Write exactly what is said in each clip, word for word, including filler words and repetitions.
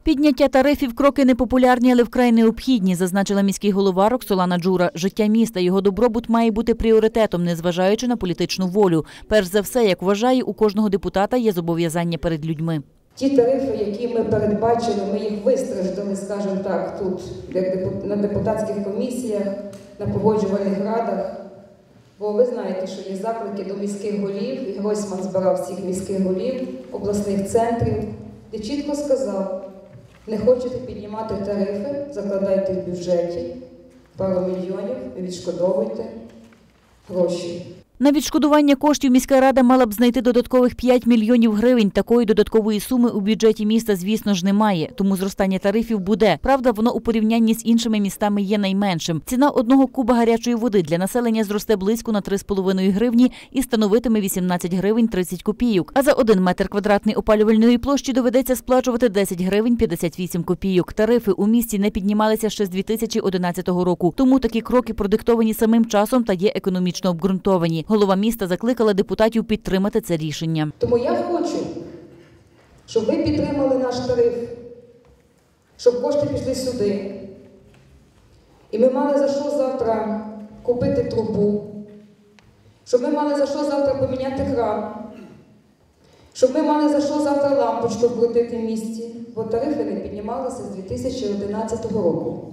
Підняття тарифів – кроки непопулярні, але вкрай необхідні, зазначила міський голова Роксолана Джура. Життя міста, його добробут має бути пріоритетом, незважаючи на політичну волю. Перш за все, як вважає, у кожного депутата є зобов'язання перед людьми. Ті тарифи, які ми передбачили, ми їх вистраждали, скажімо так, тут, на депутатських комісіях, на погоджувальних радах. Бо ви знаєте, що є заклики до міських голів, і Гройсман збирав всіх міських голів, обласних центрів, де чітко сказав: не хочете піднімати тарифи, закладайте в бюджеті пару мільйонів і відшкодовуйте гроші. На відшкодування коштів міська рада мала б знайти додаткових п'ять мільйонів гривень. Такої додаткової суми у бюджеті міста, звісно ж, немає. Тому зростання тарифів буде. Правда, воно у порівнянні з іншими містами є найменшим. Ціна одного куба гарячої води для населення зросте близько на три з половиною гривні і становитиме вісімнадцять гривень тридцять копійок. А за один метр квадратний опалювальної площі доведеться сплачувати десять гривень п'ятдесят вісім копійок. Тарифи у місті не піднімалися ще з дві тисячі одинадцятого року. Тому такі кроки продиктовані самим часом та є економічно обґрунтовані. Голова міста закликала депутатів підтримати це рішення. Тому я хочу, щоб ви підтримали наш тариф, щоб кошти пішли сюди. І ми мали за що завтра купити трубу, щоб ми мали за що завтра поміняти кран, щоб ми мали за що завтра лампочку вкрутити в місті, бо тарифи не піднімалися з дві тисячі одинадцятого року.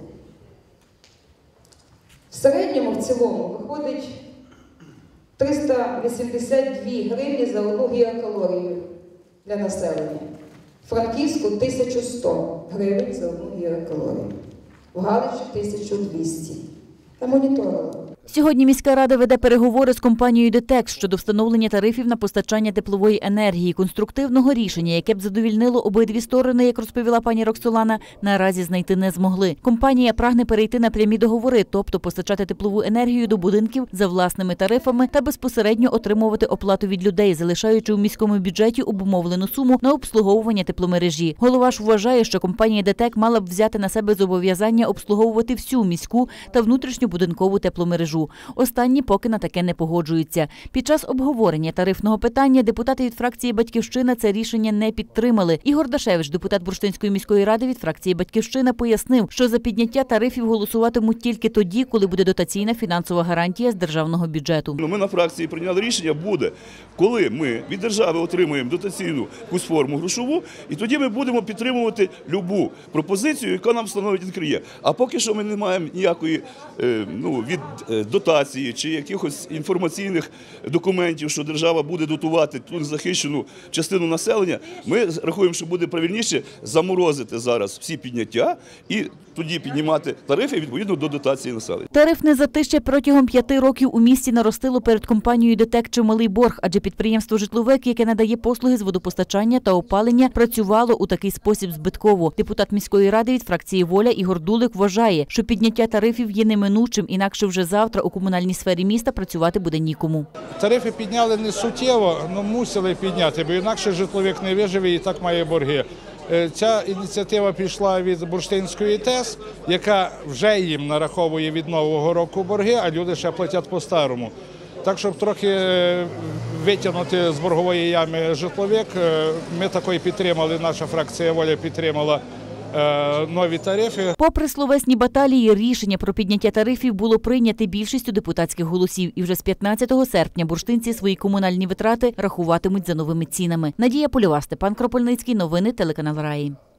В середньому, в цілому, виходить триста вісімдесят дві гривні за одну гігакалорію для населення. В Франківську – тисяча сто гривень за одну гігакалорію. В Галичі – тисяча двісті. Я моніторила. Сьогодні міська рада веде переговори з компанією «Детекс» щодо встановлення тарифів на постачання теплової енергії. Конструктивного рішення, яке б задовільнило обидві сторони, як розповіла пані Роксолана, наразі знайти не змогли. Компанія прагне перейти на прямі договори, тобто постачати теплову енергію до будинків за власними тарифами та безпосередньо отримувати оплату від людей, залишаючи у міському бюджеті обумовлену суму на обслуговування тепломережі. Голова ж вважає, що компанія «Детек» мала б взяти на себе зобов'язання обслуговувати всю міську та внутрішньобудинкову тепломережу. Останні поки на таке не погоджуються. Під час обговорення тарифного питання депутати від фракції «Батьківщина» це рішення не підтримали. Ігор Дашевич, депутат Бурштинської міської ради від фракції «Батьківщина», пояснив, що за підняття тарифів голосуватимуть тільки тоді, коли буде дотаційна фінансова гарантія з державного бюджету. Ми на фракції прийняли рішення, буде, коли ми від держави отримуємо дотаційну якусь форму грошову, і тоді ми будемо підтримувати любу пропозицію, яка нам встановить інкриє. А поки що ми не маємо ніякої ну, від дотації чи якихось інформаційних документів, що держава буде дотувати ту незахищену частину населення, ми рахуємо, що буде правильніше заморозити зараз всі підняття і тоді піднімати тарифи відповідно до дотації населення. Тарифне затища протягом п'яти років у місті наростило перед компанією «Детек» чималий борг, адже підприємство «Житловик», яке надає послуги з водопостачання та опалення, працювало у такий спосіб збитково. Депутат міської ради від фракції «Воля» Ігор Дулик вважає, що підняття тарифів є неминучим, інакше вже завтра у комунальній сфері міста працювати буде нікому. Тарифи підняли не суттєво, але мусили підняти, бо інакше «Житловик» не виживе і так має борги. Ця ініціатива пішла від Бурштинської ТЕС, яка вже їм нараховує від нового року борги, а люди ще платять по-старому. Так, щоб трохи витягнути з боргової ями «Житловик», ми такої підтримали, наша фракція «Воля» підтримала нові тарифи. Попри словесні баталії, рішення про підняття тарифів було прийняте більшістю депутатських голосів. І вже з п'ятнадцятого серпня бурштинці свої комунальні витрати рахуватимуть за новими цінами. Надія Польова, Степан Кропельницький. Новини телеканал Раї.